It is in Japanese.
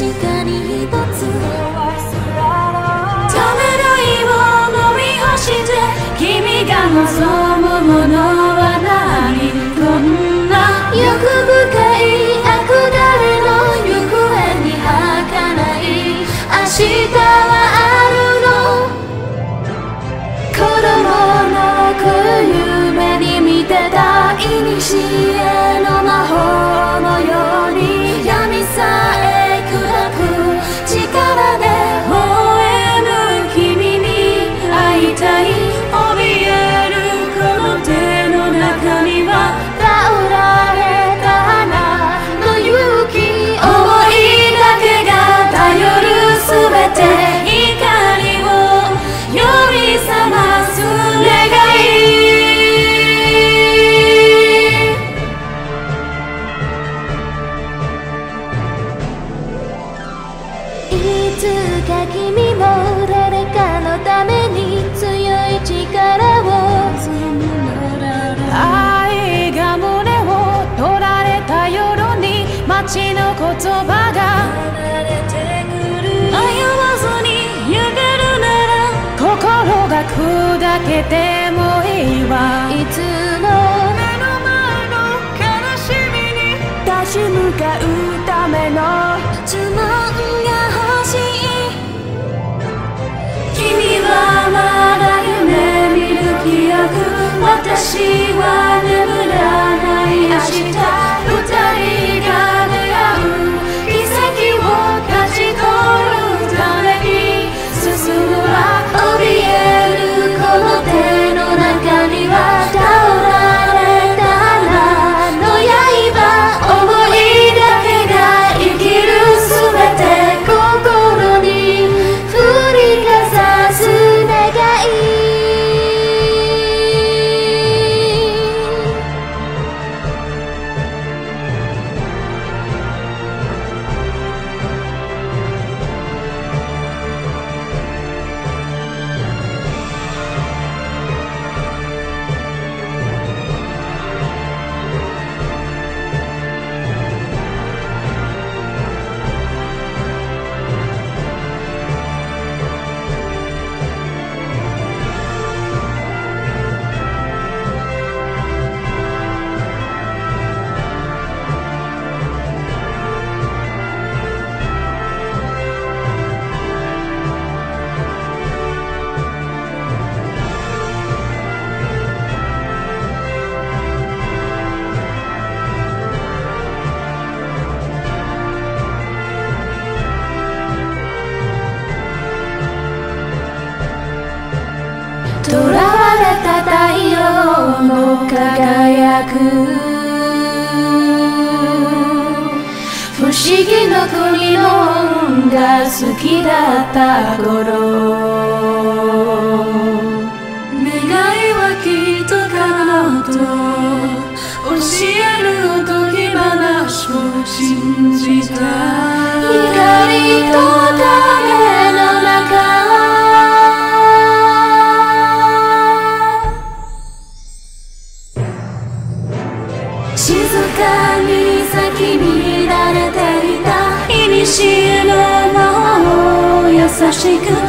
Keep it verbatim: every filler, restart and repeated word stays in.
かに一つためらいを飲み干して君が望むものは何こんな欲深い憧れの行方に儚い明日はあるの子供の頃夢に見てた古の魔法のように闇さえ砕く力で吠える君に会いたい怯えるこの手の中には頼られた花の勇気思いだけが頼るすべて光を呼び覚ます願いいつか君も誰かのために強い力を愛が胸を取られた夜に街の言葉が迷わずに揺れるなら心が砕けてもいいわいつも目の前の悲しみに立ち向かうための呪文が欲しい君はまだ夢見る記憶私は眠らない明日二人が出会う奇跡を勝ち取るために進むは怯えるこの手の中には頼られた花の刃思いだけが生きるすべて心に振りかざす願い囚われた太陽の輝く不思議な国の音が好きだった頃願いはきっと叶うと教えるおとぎ話を信じた光と影の中静かに咲き乱れていた古の魔法を優しく